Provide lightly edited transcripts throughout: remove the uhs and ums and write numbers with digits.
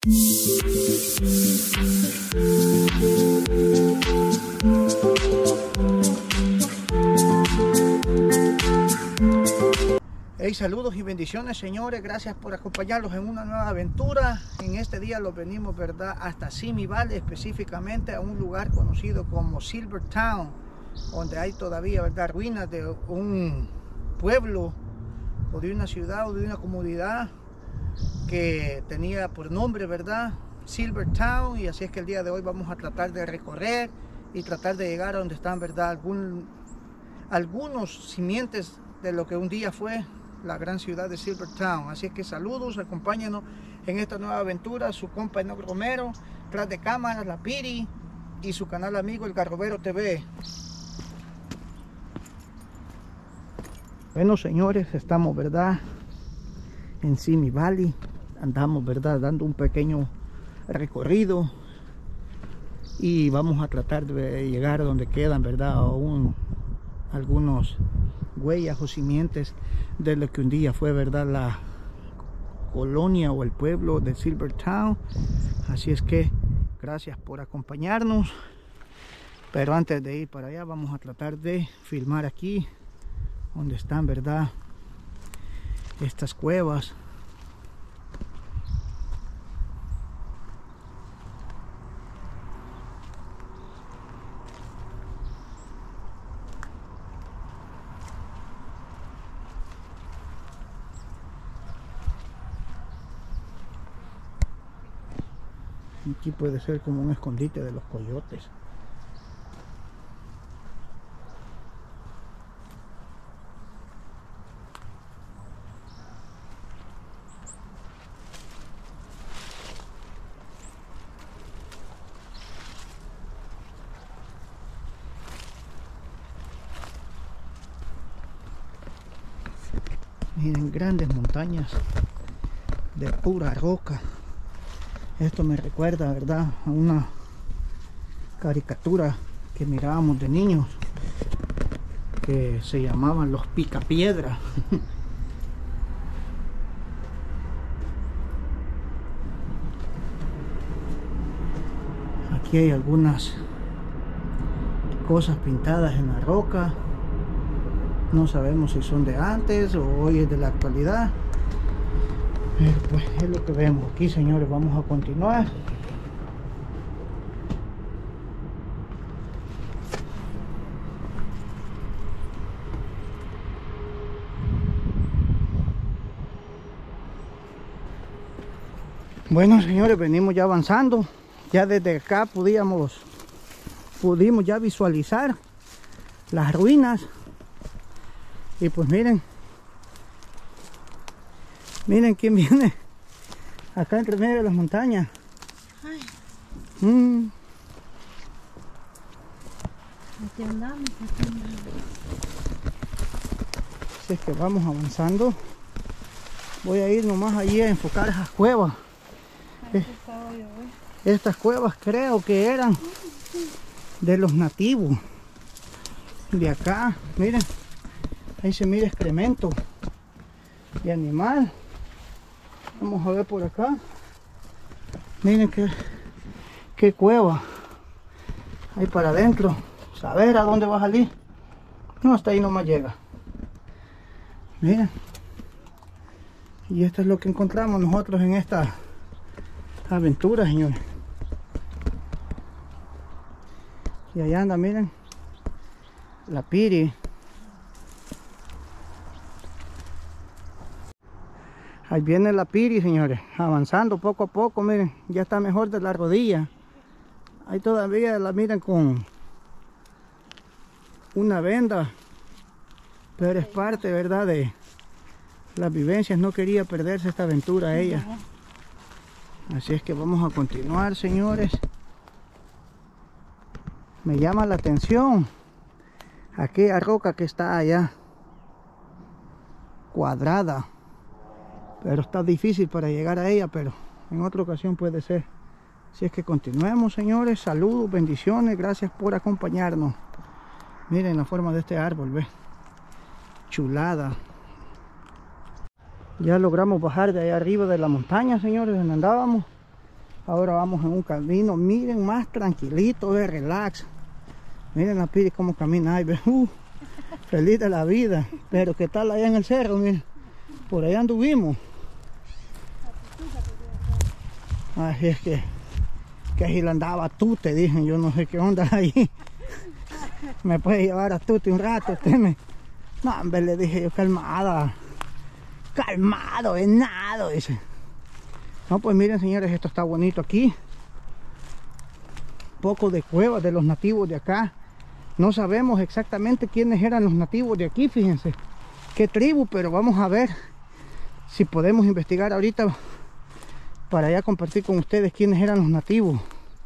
Hey, saludos y bendiciones, señores. Gracias por acompañarlos en una nueva aventura. En este día los venimos, ¿verdad?, hasta Simi Valley, específicamente a un lugar conocido como Silver Town, donde hay todavía, ¿verdad?, ruinas de un pueblo o de una ciudad o de una comunidad que tenía por nombre, ¿verdad?, Silver Town. Y así es que el día de hoy vamos a tratar de recorrer y tratar de llegar a donde están, ¿verdad?, algunos simientes de lo que un día fue la gran ciudad de Silver Town. Así es que saludos, acompáñenos en esta nueva aventura. Su compa Enoch Romero, tras de cámaras la Piri, y su canal amigo El Garrobero TV. Bueno, señores, estamos, ¿verdad?, en Simi Valley. Andamos, ¿verdad?, dando un pequeño recorrido y vamos a tratar de llegar a donde quedan, ¿verdad?, aún algunos huellas o simientes de lo que un día fue, ¿verdad?, la colonia o el pueblo de Silver Town. Así es que gracias por acompañarnos, pero antes de ir para allá vamos a tratar de filmar aquí donde están, ¿verdad?, estas cuevas. Aquí puede ser como un escondite de los coyotes. Miren, grandes montañas de pura roca. Esto me recuerda, ¿verdad?, a una caricatura que mirábamos de niños que se llamaban los Picapiedra. Aquí hay algunas cosas pintadas en la roca. No sabemos si son de antes o hoy es de la actualidad. Pero pues es lo que vemos aquí, señores. Vamos a continuar. Bueno, señores, venimos ya avanzando. Ya desde acá pudimos ya visualizar las ruinas. Y pues miren quién viene acá entre medio de las montañas. Aquí andamos. Así es que vamos avanzando. Voy a ir nomás allí a enfocar esas cuevas. Estas cuevas creo que eran de los nativos de acá. Miren, ahí se mira excremento de animal. Vamos a ver por acá. Miren qué cueva hay para adentro. Saber a dónde va a salir. No, hasta ahí nomás llega. Miren. Y esto es lo que encontramos nosotros en esta aventura, señores. Y allá anda, miren, la Piri. Ahí viene la Piri, señores, avanzando poco a poco. Miren, ya está mejor de la rodilla. Ahí todavía la miran con una venda, pero es parte, ¿verdad?, de las vivencias. No quería perderse esta aventura ella. Así es que vamos a continuar, señores. Me llama la atención aquella roca que está allá, cuadrada, pero está difícil para llegar a ella, pero en otra ocasión puede ser. Así es que continuemos, señores. Saludos, bendiciones, gracias por acompañarnos. Miren la forma de este árbol, ve, chulada. Ya logramos bajar de ahí arriba de la montaña, señores, donde andábamos. Ahora vamos en un camino, miren, más tranquilito, de relax. Miren la Piri cómo camina ahí, feliz de la vida. Pero qué tal allá en el cerro, miren, por allá anduvimos. Así es que si le andaba tú, te dije, yo no sé qué onda ahí. Me puede llevar a Tuti un rato, No, hombre, le dije yo, calmada. Calmado, venado, dice. No, pues miren, señores, esto está bonito aquí. Poco de cuevas de los nativos de acá. No sabemos exactamente quiénes eran los nativos de aquí, fíjense. Qué tribu, pero vamos a ver si podemos investigar ahorita para ya compartir con ustedes quiénes eran los nativos.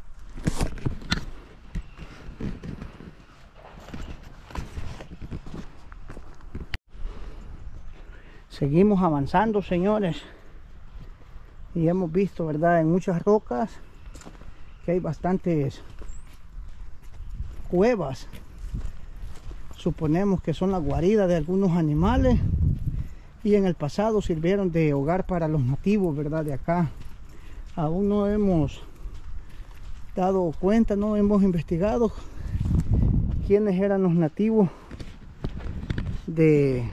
Seguimos avanzando, señores, y hemos visto, verdad, en muchas rocas que hay bastantes cuevas. Suponemos que son la guarida de algunos animales y en el pasado sirvieron de hogar para los nativos, verdad, de acá. Aún no hemos dado cuenta, no hemos investigado quiénes eran los nativos de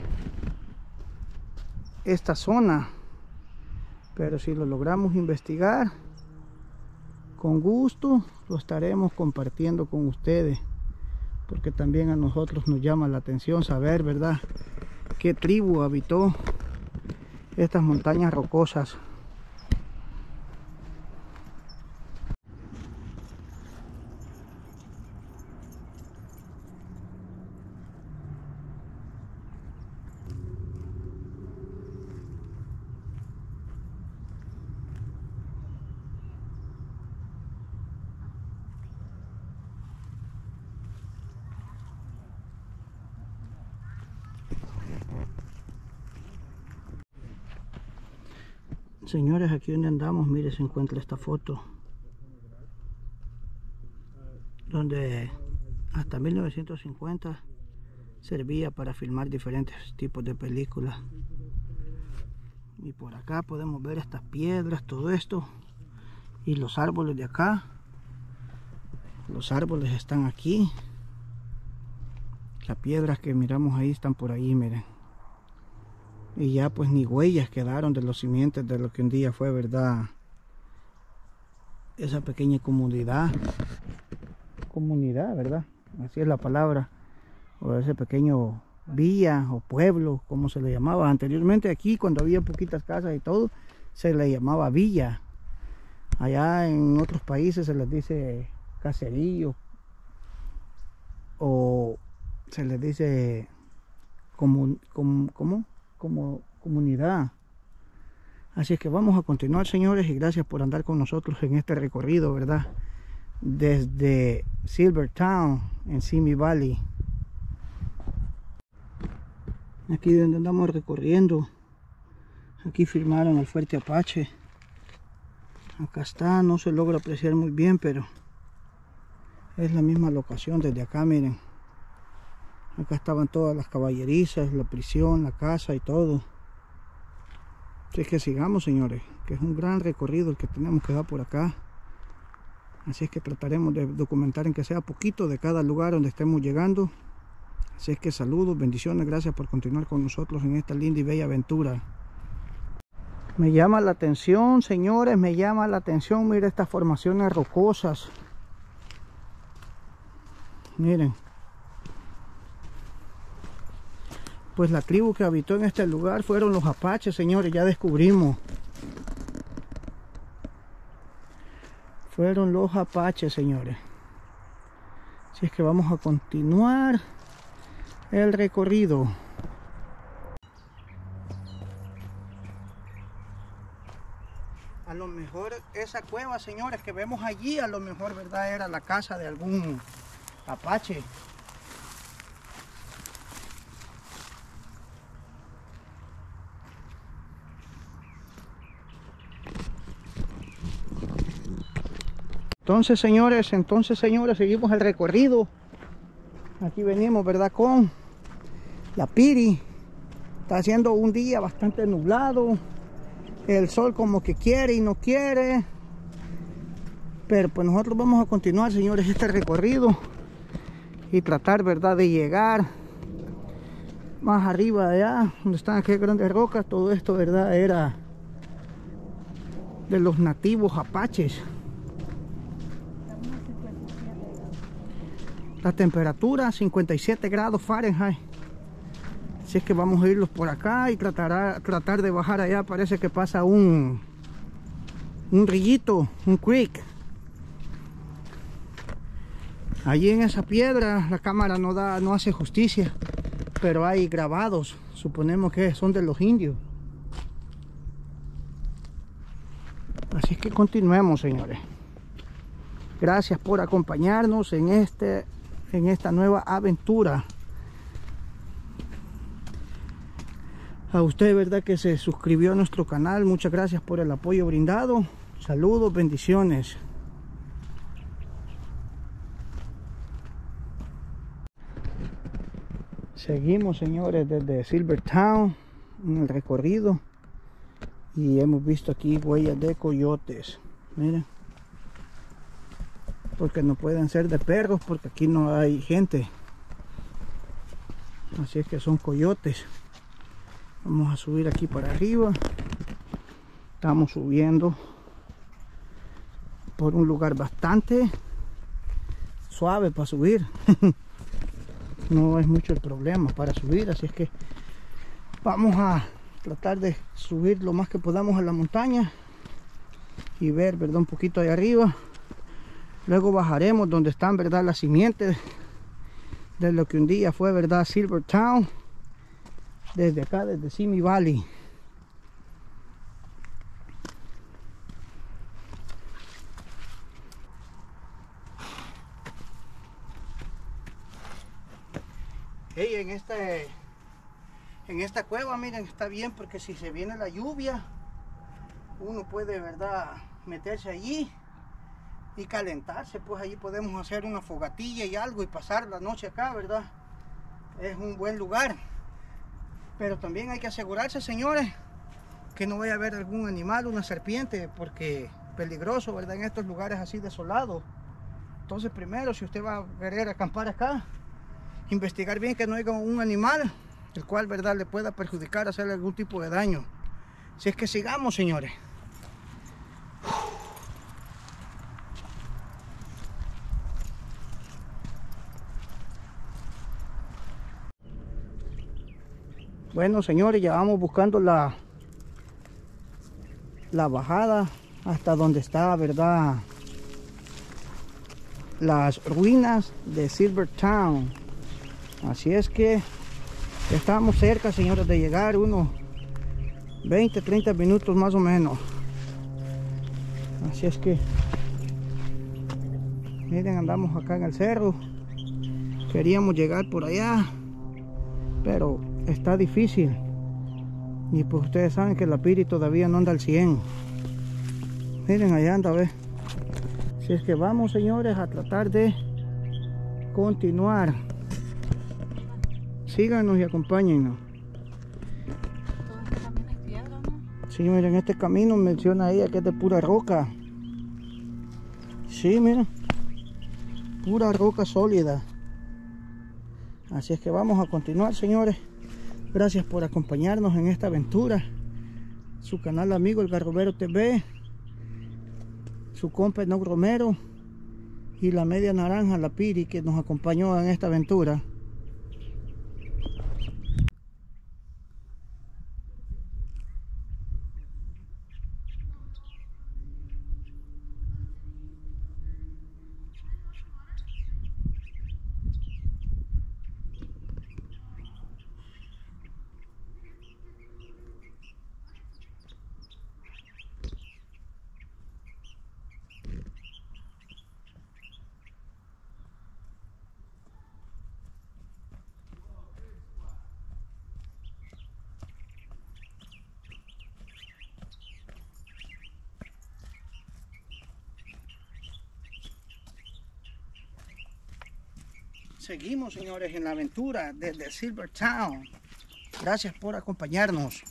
esta zona, pero si lo logramos investigar, con gusto lo estaremos compartiendo con ustedes, porque también a nosotros nos llama la atención saber, verdad, qué tribu habitó estas montañas rocosas. Señores, aquí donde andamos, mire, se encuentra esta foto donde hasta 1950 servía para filmar diferentes tipos de películas. Y por acá podemos ver estas piedras, todo esto, y los árboles de acá. Los árboles están aquí. Las piedras que miramos ahí están por ahí, miren. Y ya pues ni huellas quedaron de los simientes de lo que un día fue, verdad, esa pequeña comunidad, verdad, así es la palabra, o ese pequeño villa o pueblo, como se le llamaba anteriormente. Aquí cuando había poquitas casas y todo, se le llamaba villa. Allá en otros países se les dice caserío, o se les dice como comunidad. Así es que vamos a continuar, señores, y gracias por andar con nosotros en este recorrido, verdad, desde Silvertown en Simi Valley. Aquí donde andamos recorriendo, aquí firmaron el Fuerte Apache. Acá está, no se logra apreciar muy bien, pero es la misma locación desde acá, miren. Acá estaban todas las caballerizas, la prisión, la casa y todo. Así que sigamos, señores, que es un gran recorrido el que tenemos que dar por acá. Así es que trataremos de documentar en que sea poquito de cada lugar donde estemos llegando. Así es que saludos, bendiciones, gracias por continuar con nosotros en esta linda y bella aventura. Me llama la atención, señores, me llama la atención, miren estas formaciones rocosas. Miren. Pues la tribu que habitó en este lugar fueron los apaches, señores, ya descubrimos. Fueron los apaches, señores. Así es que vamos a continuar el recorrido. A lo mejor esa cueva, señores, que vemos allí, a lo mejor, verdad, era la casa de algún apache. Entonces, señores, seguimos el recorrido. Aquí venimos, verdad, con la Piri. Está haciendo un día bastante nublado. El sol como que quiere y no quiere. Pero pues nosotros vamos a continuar, señores, este recorrido y tratar, ¿verdad?, de llegar más arriba de allá, donde están aquellas grandes rocas. Todo esto, ¿verdad?, era de los nativos apaches. La temperatura 57 grados Fahrenheit. Así es que vamos a irlos por acá y tratar de bajar allá. Parece que pasa un rillito, un creek. Allí en esa piedra la cámara no hace justicia, pero hay grabados, suponemos que son de los indios. Así que continuemos, señores. Gracias por acompañarnos en esta nueva aventura. A usted, ¿verdad?, que se suscribió a nuestro canal, muchas gracias por el apoyo brindado. Saludos, bendiciones. Seguimos, señores, desde Silvertown en el recorrido y hemos visto aquí huellas de coyotes. Miren, porque no pueden ser de perros, porque aquí no hay gente, así es que son coyotes. Vamos a subir aquí para arriba. Estamos subiendo por un lugar bastante suave para subir. No es mucho el problema para subir, así es que vamos a tratar de subir lo más que podamos a la montaña y ver, ¿verdad?, un poquito ahí arriba. Luego bajaremos donde están, ¿verdad?, las simientes de lo que un día fue, ¿verdad?, Silvertown, desde acá, desde Simi Valley. Hey, en esta cueva, miren, está bien, porque si se viene la lluvia, uno puede, ¿verdad?, meterse allí y calentarse. Pues allí podemos hacer una fogatilla y algo y pasar la noche acá, ¿verdad? Es un buen lugar. Pero también hay que asegurarse, señores, que no vaya a haber algún animal, una serpiente, porque es peligroso, ¿verdad?, en estos lugares así desolados. Entonces, primero, si usted va a querer acampar acá, investigar bien que no haya un animal el cual, ¿verdad?, le pueda perjudicar, hacerle algún tipo de daño. Si es que sigamos, señores. Bueno, señores, ya vamos buscando la bajada hasta donde está, ¿verdad?, las ruinas de Silvertown. Así es que estamos cerca, señores, de llegar, unos 20-30 minutos más o menos. Así es que miren, andamos acá en el cerro. Queríamos llegar por allá, pero está difícil, y pues ustedes saben que la Piri todavía no anda al 100. Miren, allá anda, ve. Así es que vamos, señores, a tratar de continuar. Síganos y acompáñennos. Todo este camino es piedra, ¿no? Sí, miren, este camino menciona ella que es de pura roca. Sí, miren, pura roca sólida. Así es que vamos a continuar, señores. Gracias por acompañarnos en esta aventura. Su canal amigo El Garrobero TV, su compa Enoch Romero y la media naranja, la Piri, que nos acompañó en esta aventura. Seguimos, señores, en la aventura desde Silvertown. Gracias por acompañarnos.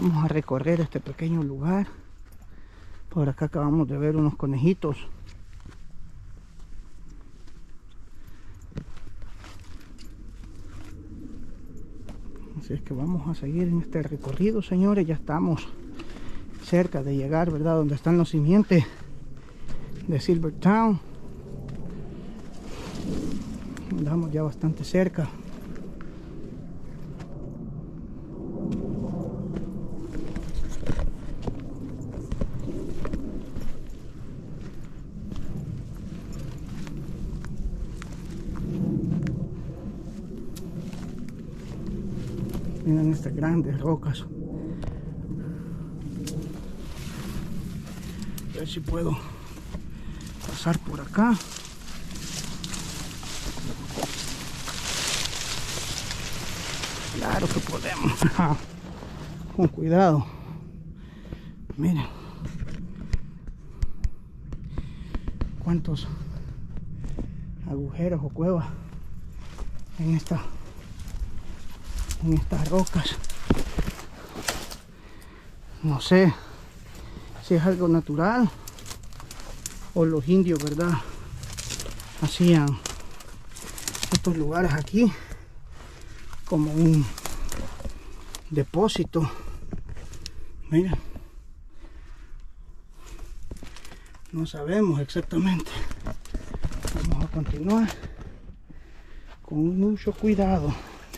Vamos a recorrer este pequeño lugar. Por acá acabamos de ver unos conejitos. Así es que vamos a seguir en este recorrido, señores. Ya estamos cerca de llegar, ¿verdad? Donde están los simientes de SilverTowne. Andamos ya bastante cerca. Miren estas grandes rocas. A ver si puedo pasar por acá. Claro que podemos. Con cuidado. Miren cuántos agujeros o cuevas en estas rocas. No sé si es algo natural o los indios, ¿verdad?, hacían estos lugares aquí como un depósito. Mira, no sabemos exactamente. Vamos a continuar con mucho cuidado.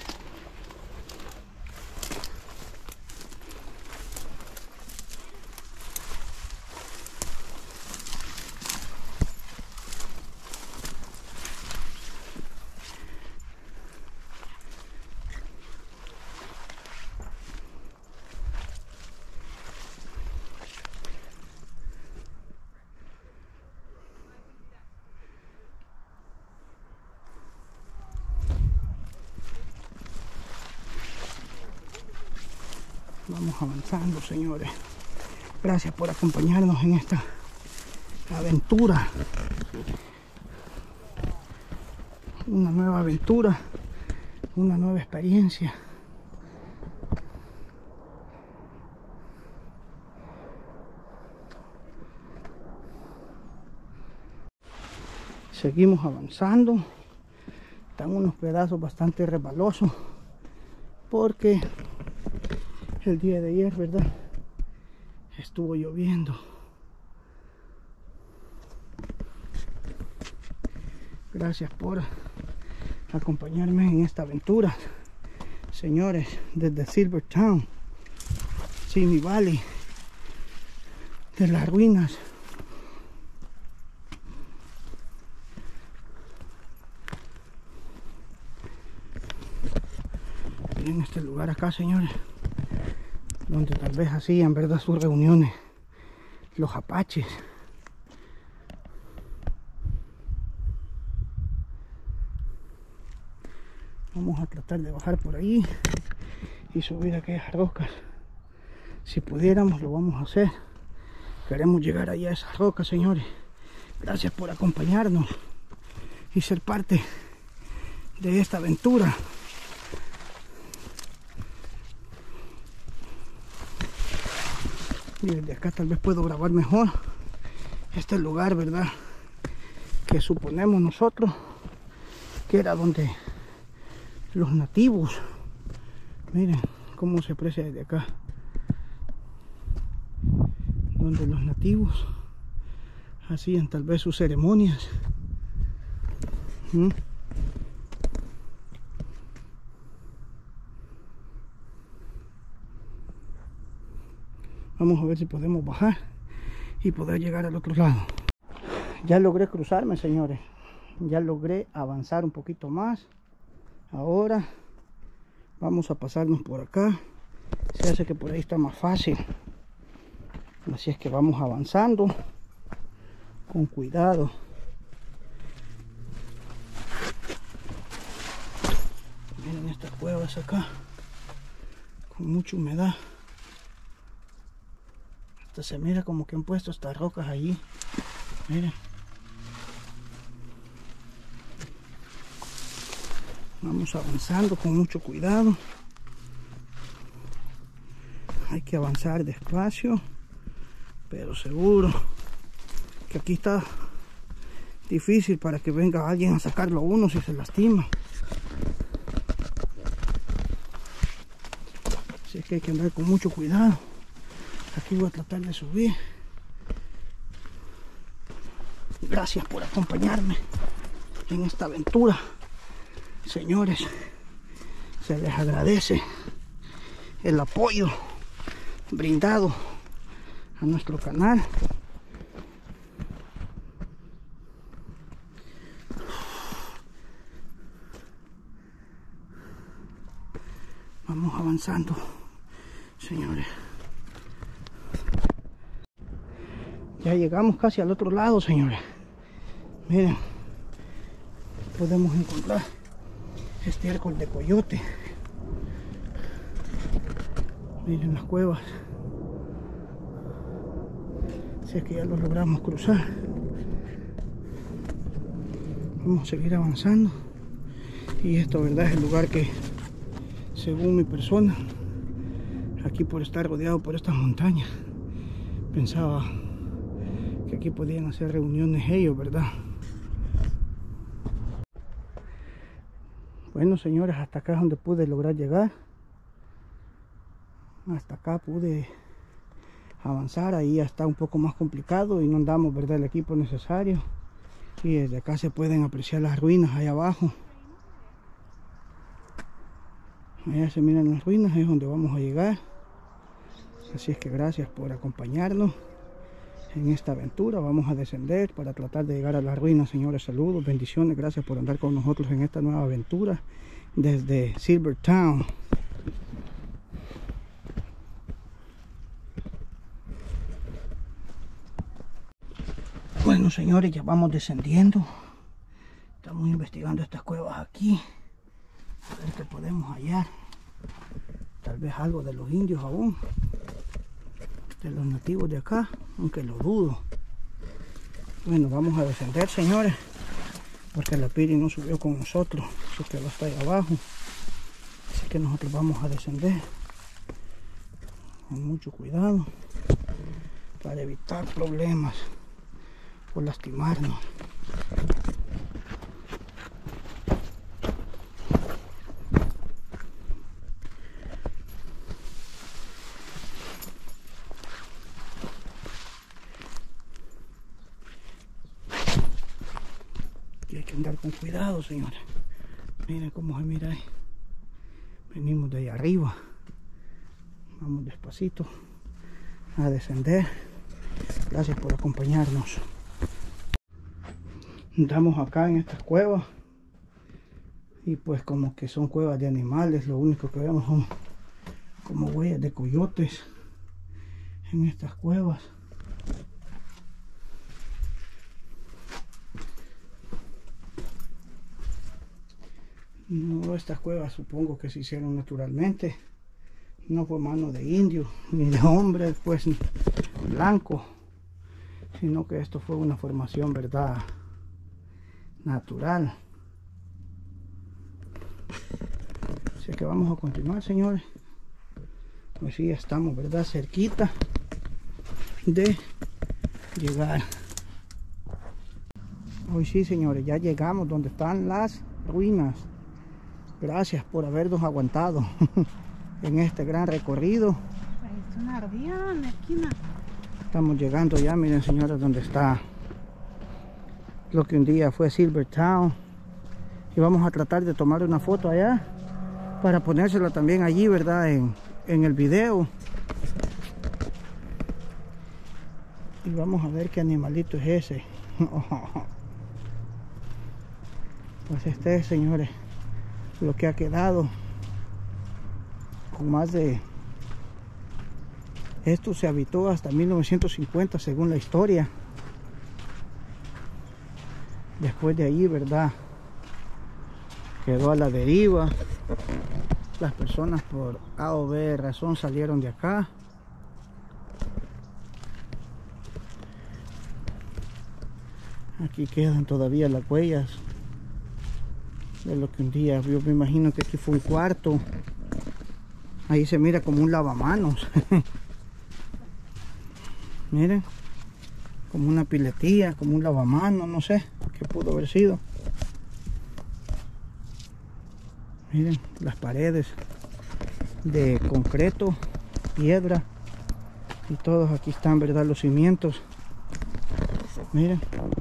Vamos avanzando, señores. Gracias por acompañarnos en esta aventura. Una nueva aventura, una nueva experiencia. Seguimos avanzando. Están unos pedazos bastante resbalosos porque el día de ayer, ¿verdad?, estuvo lloviendo. Gracias por acompañarme en esta aventura, señores, desde SilverTowne, Simi Valley, de las ruinas. En este lugar acá, señores, donde tal vez hacían, ¿verdad?, sus reuniones los apaches. Vamos a tratar de bajar por ahí y subir aquellas rocas. Si pudiéramos, lo vamos a hacer. Queremos llegar allá a esas rocas, señores. Gracias por acompañarnos y ser parte de esta aventura. Y desde acá tal vez puedo grabar mejor este lugar, ¿verdad?, que suponemos nosotros que era donde los nativos, miren cómo se aprecia desde acá, donde los nativos hacían tal vez sus ceremonias. Vamos a ver si podemos bajar y poder llegar al otro lado. Ya logré cruzarme, señores. Ya logré avanzar un poquito más. Ahora vamos a pasarnos por acá. Se hace que por ahí está más fácil. Así es que vamos avanzando con cuidado. Miren estas cuevas acá, con mucha humedad. Hasta se mira como que han puesto estas rocas allí. Miren. Vamos avanzando con mucho cuidado. Hay que avanzar despacio, pero seguro, que aquí está difícil para que venga alguien a sacarlo a uno si se lastima. Así que hay que andar con mucho cuidado. Aquí voy a tratar de subir. Gracias por acompañarme en esta aventura, señores. Se les agradece el apoyo brindado a nuestro canal. Vamos avanzando, señores. Ya llegamos casi al otro lado, señores. Miren, podemos encontrar estiércol de coyote. Miren las cuevas. Si es que ya los logramos cruzar. Vamos a seguir avanzando. Y esto, verdad, es el lugar que, según mi persona, aquí por estar rodeado por estas montañas, pensaba que aquí podían hacer reuniones ellos, ¿verdad? Bueno, señores, hasta acá es donde pude lograr llegar. Hasta acá pude avanzar. Ahí ya está un poco más complicado y no andamos, ¿verdad?, el equipo necesario. Y desde acá se pueden apreciar las ruinas ahí abajo. Allá se miran las ruinas, es donde vamos a llegar. Así es que gracias por acompañarnos en esta aventura. Vamos a descender para tratar de llegar a las ruinas, señores. Saludos, bendiciones, gracias por andar con nosotros en esta nueva aventura desde Silver Town. Bueno, señores, ya vamos descendiendo. Estamos investigando estas cuevas aquí, a ver qué podemos hallar. Tal vez algo de los indios aún, de los nativos de acá, aunque lo dudo. Bueno, vamos a descender, señores, porque la Piri no subió con nosotros, se quedó hasta ahí abajo. Así que nosotros vamos a descender con mucho cuidado para evitar problemas o lastimarnos. Y hay que andar con cuidado, señores. Miren cómo se mira ahí. Venimos de ahí arriba. Vamos despacito a descender. Gracias por acompañarnos. Estamos acá en estas cuevas y pues como que son cuevas de animales. Lo único que vemos son como huellas de coyotes en estas cuevas. No, estas cuevas supongo que se hicieron naturalmente. No fue mano de indio ni de hombre pues blanco, sino que esto fue una formación, verdad, natural. Así que vamos a continuar, señores. Pues sí, ya estamos, verdad, cerquita de llegar. Hoy sí, señores, ya llegamos donde están las ruinas. Gracias por habernos aguantado en este gran recorrido. Es una ardilla en la esquina. Estamos llegando ya, miren, señores, donde está lo que un día fue Silver Town. Y vamos a tratar de tomar una foto allá para ponérsela también allí, verdad, en el video. Y vamos a ver qué animalito es ese. Pues este es, señores, lo que ha quedado con más de... Esto se habitó hasta 1950 según la historia. Después de ahí, verdad, quedó a la deriva. Las personas por A o B razón salieron de acá. Aquí quedan todavía las huellas de lo que un día, yo me imagino que aquí fue un cuarto Ahí se mira como un lavamanos. Miren, como una piletilla, como un lavamanos, no sé qué pudo haber sido. Miren las paredes de concreto, piedra, y todos aquí están, ¿verdad? Los cimientos. Miren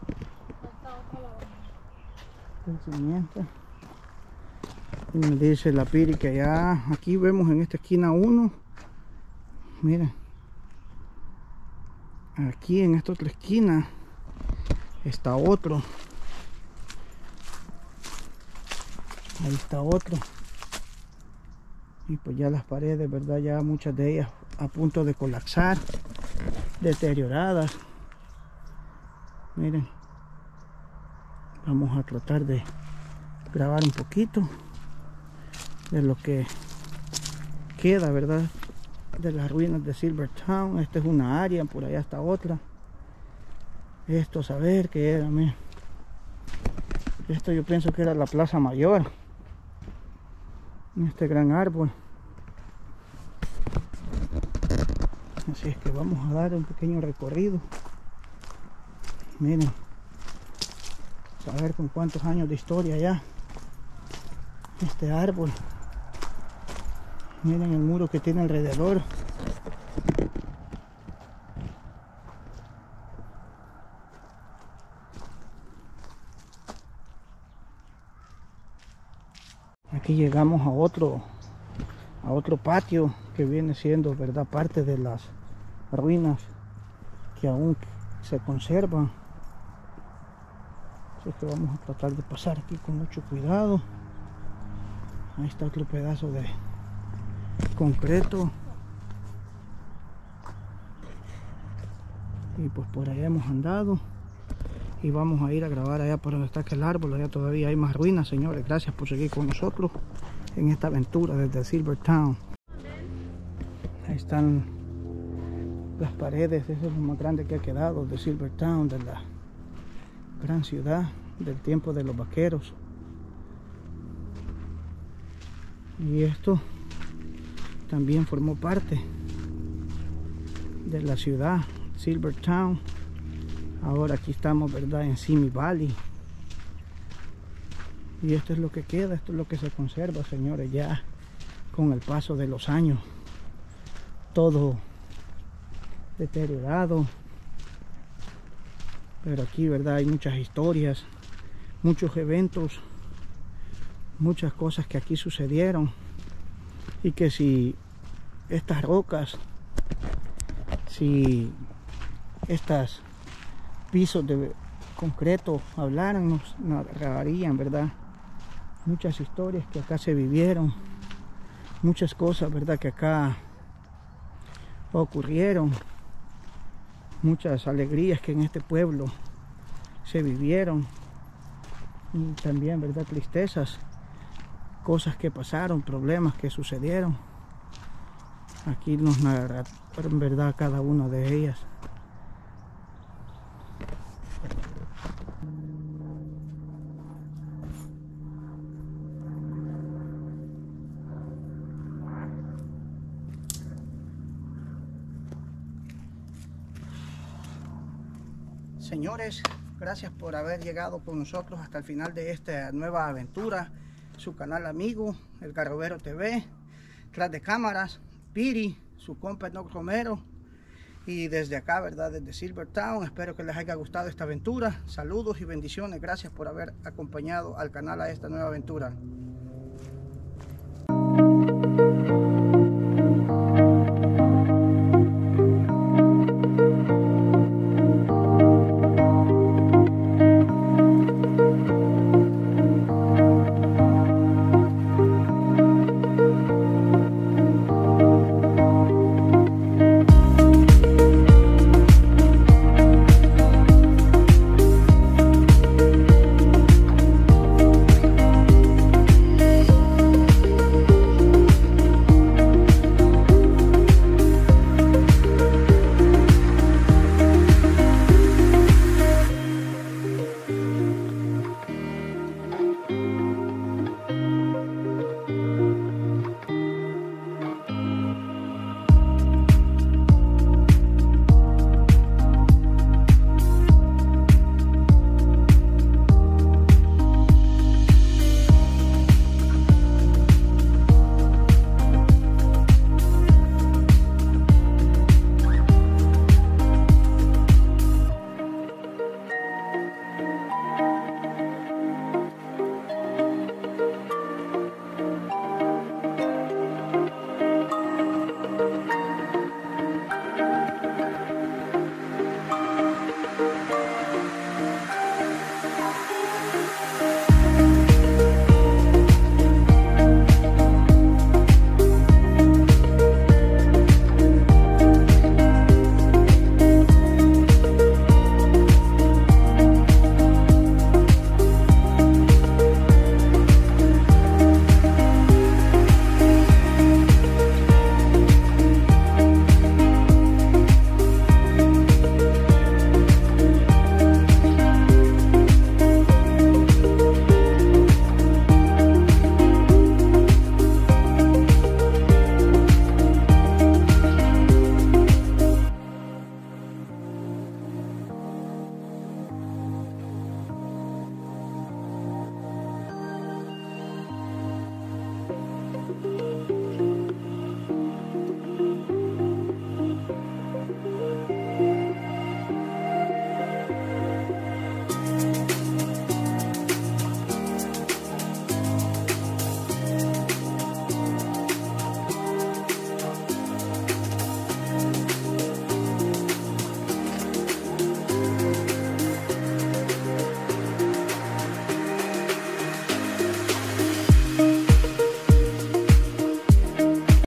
el cimiento. Y me dice la Piri que ya aquí vemos en esta esquina uno. Miren, aquí en esta otra esquina está otro. Ahí está otro. Y pues ya las paredes, ¿verdad? Ya muchas de ellas a punto de colapsar, deterioradas. Miren, vamos a tratar de grabar un poquito de lo que queda, ¿verdad? De las ruinas de SilverTowne. Esta es una área, por allá está otra. Esto, saber qué era, miren. Esto yo pienso que era la Plaza Mayor. Este gran árbol. Así es que vamos a dar un pequeño recorrido. Miren, a ver con cuántos años de historia ya este árbol. Miren el muro que tiene alrededor. Aquí llegamos a otro patio que viene siendo, ¿verdad?, parte de las ruinas que aún se conservan. Así que vamos a tratar de pasar aquí con mucho cuidado. Ahí está otro pedazo de concreto. Y pues por allá hemos andado. Y vamos a ir a grabar allá por donde está aquel árbol. Allá todavía hay más ruinas, señores. Gracias por seguir con nosotros en esta aventura desde SilverTowne. Ahí están las paredes. Eso es lo más grande que ha quedado de SilverTowne, de la gran ciudad del tiempo de los vaqueros. Y esto también formó parte de la ciudad SilverTowne. Ahora aquí estamos, ¿verdad?, en Simi Valley. Y esto es lo que queda, esto es lo que se conserva, señores, ya con el paso de los años. Todo deteriorado. Pero aquí, ¿verdad?, hay muchas historias, muchos eventos, muchas cosas que aquí sucedieron. Y que si estas rocas, si estas pisos de concreto hablaran, nos narrarían, ¿verdad?, muchas historias que acá se vivieron, muchas cosas, ¿verdad?, que acá ocurrieron, muchas alegrías que en este pueblo se vivieron, y también, ¿verdad?, tristezas, cosas que pasaron, problemas que sucedieron. Aquí nos narran, ¿verdad?, cada una de ellas. Señores, gracias por haber llegado con nosotros hasta el final de esta nueva aventura. Su canal amigo, El Garrobero TV. Tras de cámaras, Piri, su compa Enoch Romero. Y desde acá, ¿verdad?, desde SilverTowne. Espero que les haya gustado esta aventura. Saludos y bendiciones. Gracias por haber acompañado al canal a esta nueva aventura.